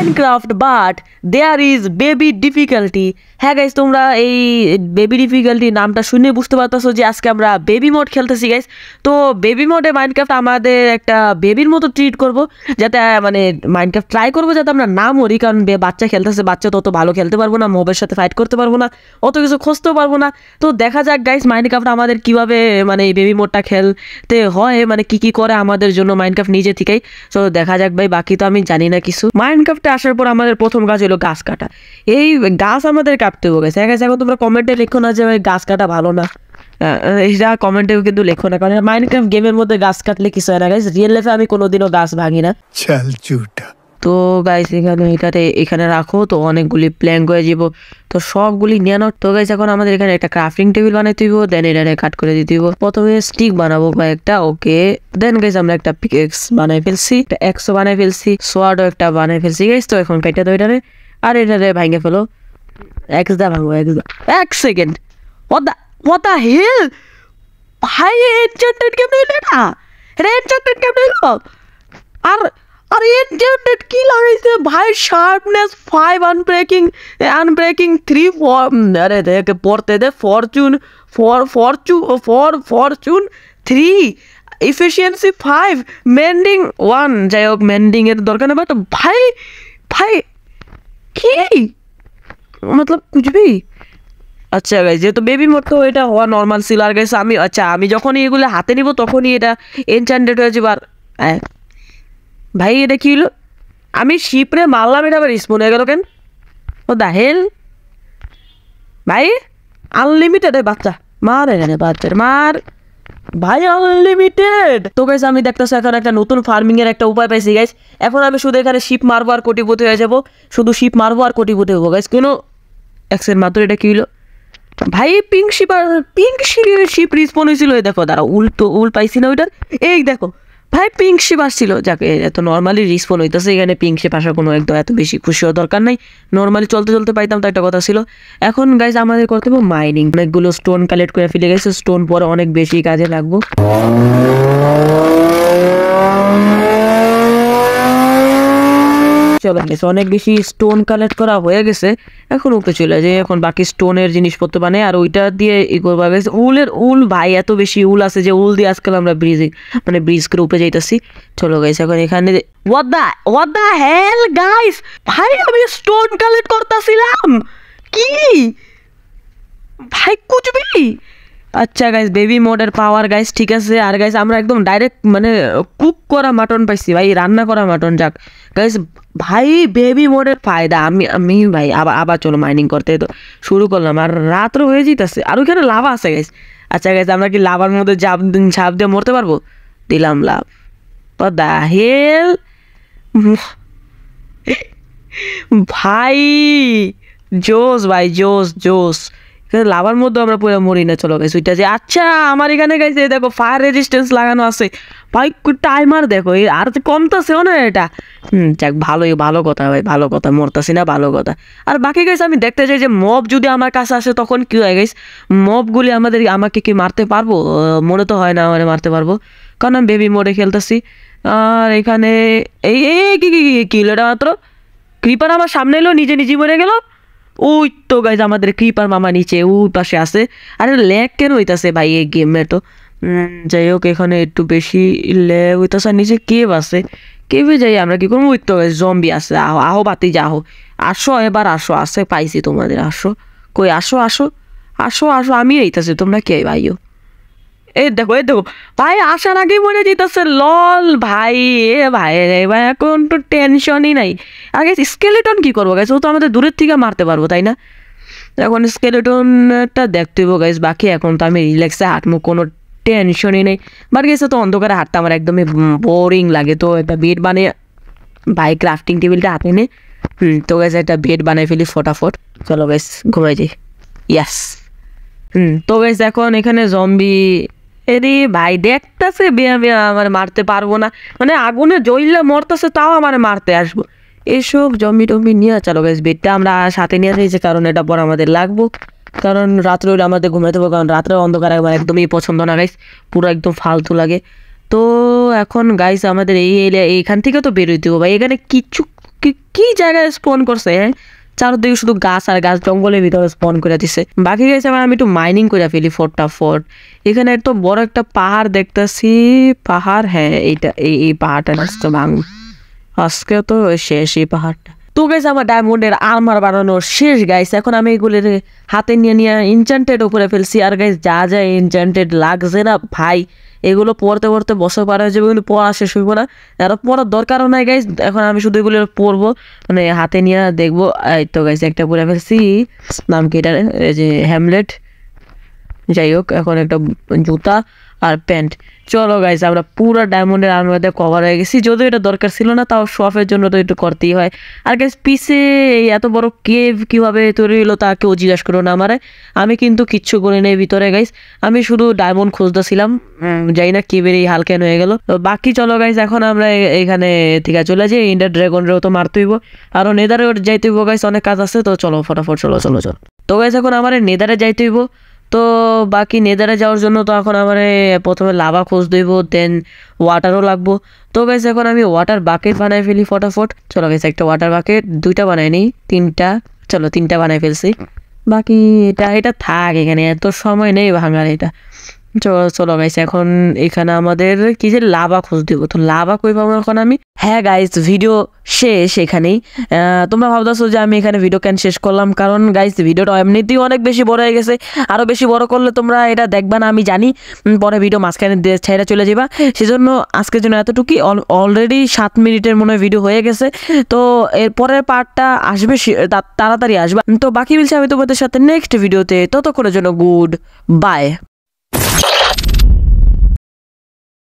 Minecraft but there is baby difficulty. হ্যাঁ guys, তোমরা এই বেবি ডিফিকাল্টি নামটা শুনে বুঝতে পারতেছো যে আজকে আমরা বেবি মোড খেলতেছি গাইস। তো বেবি মোডে মাইনক্রাফট আমাদের একটা বেবির মতো ট্রিট করব, যাতে মানে মাইনক্রাফট ট্রাই করবো যাতে আমরা না মরি, কারণ বাচ্চা খেলতেছে, বাচ্চা তো অত ভালো খেলতে পারবো না, মবের সাথে ফাইট করতে পারবো না, অত কিছু খুঁজতেও পারবো না। তো দেখা যাক গাইস মাইনক্রাফট আমাদের কিভাবে মানে এই বেবি মোডটা খেলতে হয়, মানে কি কি করে আমাদের জন্য মাইনক্রাফট নিজে থেকেই। তো দেখা যাক ভাই, বাকি তো আমি জানি না কিছু। মাইনক্রাফটে আসার পর আমাদের প্রথম কাজ হলো গাছ কাটা। এই গাছ আমাদের কাটতে হবে গাইস। এখন তোমরা কমেন্টে লেখো না যে ভাই গাছ কাটা ভালো না, এটা কমেন্টেও কিন্তু লেখো না, কারণ মাইনক্রাফট গেমের মধ্যে গাছ কাটলে কিছু হয় না গাইস। রিয়েল লাইফে আমি কোনোদিনও গাছ ভাঙি না। চল ঝুটা। তো গাইস এখানে রাখো, তো অনেকগুলি প্ল্যাঙ্ক হয়ে যাব, তো সবগুলি নিয়ে নাও। তো গাইস এখন আমাদের এখানে একটা ক্রাফটিং টেবিল বানাইতে হইব, দেন এটা কাট করে দিতে হইব। প্রথমে স্টিক বানাবো কয়েকটা, ওকে। দেন গাইস আমরা একটা পিকেক্স বানাই ফেলছি, একটা এক্সও বানাই ফেলছি, সোয়ার্ডও একটা বানাই ফেলছি গাইস। তো এখন কেটে দাও এটারে, আর এটারে ভাঙে ফেলো। এক্স দা ভাঙবো, এক সেকেন্ড। What the hell? ভাই এনচেন্টেড কেমনে এলো না? এটা এনচেন্টেড কেমনে এলো? আর এনচেন্টেড কি লাগাইছে ভাই? শার্পনেস 5, আনব্রেকিং 3, আরে দেখ পড়তে দে, ফরচুন 3, এফিসিয়েন্সি 5, মেন্ডিং 1। যাই হোক, মেন্ডিং এর দরকার নেই, বাট ভাই কি মতলব কুছ ভি। আচ্ছা গাইস, যেহেতু বেবি মোড তো এটা হওয়া নর্মাল ছিল। আর গাইস আমি যখনই এগুলো হাতে নিব তখনই এটা এনচ্যান্টেড হয়ে যাবে। আর ভাই এটা কি হলো? আমি শিপরে মারলাম, এটা আবার স্পন হয়ে গেল কেন? ও দা হেল ভাই, আনলিমিটেড বাচ্চা মার, এখানে বাচ্চার মার ভাই, আনলিমিটেড। তো গাইস আমি দেখতেছি এখন একটা নতুন ফার্মিং এর একটা উপায় পাইছি গাইস। এখন আমি শুধু এখানে শিপ মারবো আর কোটিপতি হয়ে যাবো, শুধু শিপ মারবো আর কোটিপতি হবো গাইস। কোনো এক্সের মাত্র এটা কি হলো ভাই? পিঙ্ক শিপ রিসপন হয়েছিল। দেখো দাঁড়া, উল পাইছি না ওইটার, এই দেখো ভাই পিঙ্ক শিপ আসছিল। যাকে এত নর্মালি রিসপন হইতেছে, এখানে পিঙ্ক শিপ আসার কোনো একদম এত বেশি খুশি হওয়ার দরকার নাই, নর্মালি চলতে পাইতাম, তো একটা কথা ছিল। এখন গাইজ আমাদের করতে হবে মাইনিং। অনেকগুলো স্টোন কালেক্ট করে ফেলে গেছে, স্টোন পরে অনেক বেশি কাজে লাগবো। চলো অনেক বেশি স্টোন কালেক্ট করা হয়ে গেছে, এখন ওকে চলে যায়। এখন বাকি স্টোনের জিনিসপত্র বানাই, আর ওইটা দিয়ে ই করবা গেছে। উল ভাই এত বেশি উল আছে যে উল দিয়ে আজকাল আমরা ব্রিজ করে উপরে যাইতেছি। চলো গাইস এখন এখানে what the hell গাইস, ভাই আমি স্টোন কালেক্ট করতেছিলাম কি ভাই কুচবি। আচ্ছা গাইস, বেবি মোডের পাওয়ার গাইস, ঠিক আছে। আর গাইস আমরা একদম ডাইরেক্ট মানে কুক করা মাটন পাইছি ভাই, রান্না করা মাটন। যাক গাইস, ভাই বেবি মোডের ফায়দা। আমি ভাই আবার চলো মাইনিং করতে তো শুরু করলাম, আর রাতও হয়ে যেতেছে, আর ওইখানে লাভা আছে গাইস। আচ্ছা গাইস, আমরা কি লাভার মধ্যে ঝাঁপ দিয়ে মরতে পারবো? দিলাম লাভ। দা হেল ভাই, জোস ভাই, জোস। লাভার মধ্যে আমরা পুরো মরি না। চলো গাইস ওইটা যে, আচ্ছা আমার এখানে গাইস দেখো ফায়ার রেজিস্ট্যান্স লাগানো আছে ভাই, টাইমার দেখো আর কমতেছেও না এটা। যাক ভালো কথা ভাই, ভালো কথা, মরতাছি না, ভালো কথা। আর বাকি গাইস আমি দেখতে চাই যে মব যদি আমার কাছে আসে তখন কি হয় গাইস? মবগুলি আমাকে কি মারতে পারবো? মনে তো হয় না মানে মারতে পারবো, কারণ আমি বেবি মোডে খেলতেছি। আর এখানে এই কি এটা মাত্র ক্রিপার আমার সামনে এলো, নিজে মরে গেল। ওই তো গাইজ আমাদের ক্রিপার মামা নিচে ওই পাশে আছে। আরে ল্যাগ কেন হইতাছে ভাই এই গেমে? তো যাই হোক, এখানে একটু বেশি ল্যাগ হইতাছে। নিচে কেভ আছে, কেভে যাই আমরা কি করবো? ওই তো জম্বি আছে। আহো বাতি যাও, আসো এবার আসো, আসে পাইছি তোমাদের, আসো কই, আসো আমি এইতাছি, তোমরা কে ভাইও? এই দেখো ভাই, আসার আগেই মনে যেতেছে লল ভাই। ভাই এখন তো টেনশনই নাই। আগে স্কেলেটন কি করবো গাইস? ও তো আমাদের দূরের থেকে মারতে পারবো, তাই না? এখন স্কেলেটনটা দেখতে হইব গাইস। বাকি এখন তো আমি রিল্যাক্সে হাঁটবো, কোনো টেনশনই নেই। বাট গেছে তো অন্ধকারে হাঁটতে আমার একদমই বোরিং লাগে। তো একটা বেড বানিয়ে ভাই ক্রাফটিং টেবিলটা হাতে নে। তো গাইস একটা বেড বানাই ফেলি ফটাফট। চলো গাইস ঘুমাই যাই। ইয়াস। তো গাইস এখন এখানে জম্বি, এরে ভাই দেখতেছে বেয়া আমার মারতে পারবো না, মানে আগুনে জ্বললে মরতেছে তাও আমার মারতে আসবো। এসব জম্বি নিয়ে চলো গাইস বেডটা আমরা সাথে নিয়ে যাইছি, কারণ এটা পর আমাদের লাগবো, কারণ রাত্রে হলে আমাদের ঘুমাইতে হবে, কারণ রাত্রে অন্ধকার একদমই পছন্দ না গাইস, পুরো একদম ফালতু লাগে। তো এখন গাইস আমাদের এইখান থেকে তো বেরোইতে হবে ভাই। এখানে কি জায়গায় স্পন করছে, হ্যাঁ চারদিকে শুধু গাছ আর গাছ, জঙ্গলের ভিতরে স্পন করে দিছে। বাকি গেছে আবার আমি একটু মাইনিং করে ফেলি ফোর্ট। এখানে তো বড় একটা পাহাড় দেখতেছি, পাহাড়, হ্যাঁ এইটা এই পাহাড়টা আজকে ভাঙব, আজকে তো শেষ এই পাহাড়টা। তো গাইস আমার ডায়মন্ডের আর্মার বানানোর শেষ গাইস, এখন আমি এগুলোর হাতে নিয়ে ইনচান্টেড উপরে ফেলছি। আর গাইস যা যা ইনচান্টেড লাগছে না ভাই, এগুলো পড়তে পড়তে বছর পার হয়ে যাবে, কিন্তু পড়া শেষ হইব না, আরো পড়ার দরকারও নাই গাইস। এখন আমি শুধু এগুলো পড়বো, মানে হাতে নিয়ে দেখবো। এই তো গাইস একটা পরে ফেলছি, নাম কি এটা, এই যে হ্যামলেট, যাই হোক এখন একটা জুতা আর প্যান্ট। চলো গাইস আমরা পুরো ডায়মন্ডের আর্মার দিয়ে কভার হয়ে গেছি, যদিও এটা দরকার ছিল না, তাও শপের জন্য তো একটু করতেই হয়। আর গাইস পিছে এই এত বড় কেভ কিভাবে তৈরি হলো তা কেউ জিজ্ঞাস করো না আমারে, আমি কিন্তু কিচ্ছু করি নাই ভিতরে গাইস, আমি শুধু ডায়মন্ড খুঁজতেছিলাম, যাই না কেভের এই হালকেন হয়ে গেল। তো বাকি চলো গাইস এখন আমরা এখানে থেকে চলে যাই, ইন্ডার ড্রাগনরেও তো মারতে হইব, আরও নেদারে যাইতে হইব গাইস, অনেক কাজ আছে। তো চলো ফটাফট চলো। তো গাইস এখন আমার নেদারে যাইতে হইব, তো বাকি নেদারে যাওয়ার জন্য তো এখন আমার প্রথমে লাভা খোঁজ দিব, দেন ওয়াটারও লাগবো। তো গাইস এখন আমি ওয়াটার বাকেট বানাই ফেলি ফটাফট। চলো গাইস একটা ওয়াটার বাকেট, 2টা বানাই নি, 3টা, চলো 3টা বানাই ফেলছি। বাকি এটা থাক, এখানে এত সময় নেই ভাঙার এটা। চলো গাইস এখন এখানে আমাদের কি যে লাভা খোঁজ দিব, তো লাভা কই পাবো এখন আমি। হ্যাঁ গাইস ভিডিও শেষ এখানেই। তোমরা ভাবতেছো যে আমি এখানে ভিডিও কেন শেষ করলাম, কারণ গাইস ভিডিওটা এমনিতেই অনেক বেশি বড় হয়ে গেছে, আরও বেশি বড় করলে তোমরা এটা দেখবা না আমি জানি, পরে ভিডিও মাঝখানে ছেড়ে চলে যাবা, সেজন্য আজকের জন্য এতটুকুই। অলরেডি 7 মিনিটের মনে হয় ভিডিও হয়ে গেছে, তো এর পরের পার্টটা আসবে তাড়াতাড়ি আসবে। তো বাকি বলছি আমি তোমাদের সাথে নেক্সট ভিডিওতে, ততক্ষণের জন্য গুড বাই।